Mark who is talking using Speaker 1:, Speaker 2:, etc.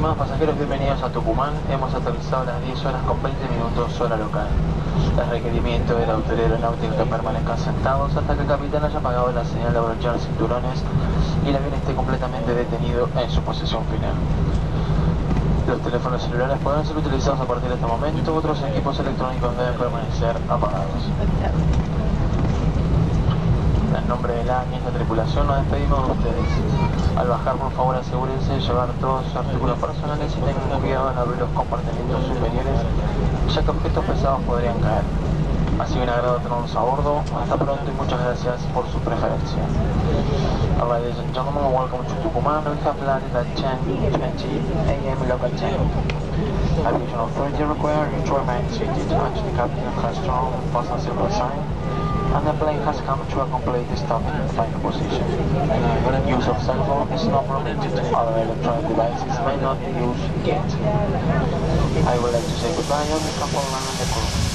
Speaker 1: Estimados pasajeros, bienvenidos a Tucumán. Hemos aterrizado a las 10 horas con 20 minutos hora local. El requerimiento de la autoridad aeronáutica que permanezcan sentados hasta que el capitán haya apagado la señal de abrochar cinturones y el avión esté completamente detenido en su posición final. Los teléfonos celulares podrán ser utilizados a partir de este momento. Otros equipos electrónicos deben permanecer apagados. En nombre de la ANI y la tripulación nos despedimos de ustedes. Al bajar, por favor, asegúrense de llevar todos sus artículos personales y tengan cuidado en abrir los compartimentos superiores, ya que objetos pesados podrían caer. Ha sido un agrado tenerlos a bordo. Hasta pronto y muchas gracias por su preferencia. Ladies and gentlemen, welcome to Tucumán. We have landed at 10:20 a.m. local time. Aviation authority requires you to remain seated until the captain has turned the fasten silver sign and the plane has come to a complete stop in final position. Use of cell phone is not permitted. Other electronic devices may not be used yet. I would like to say goodbye on behalf of the crew.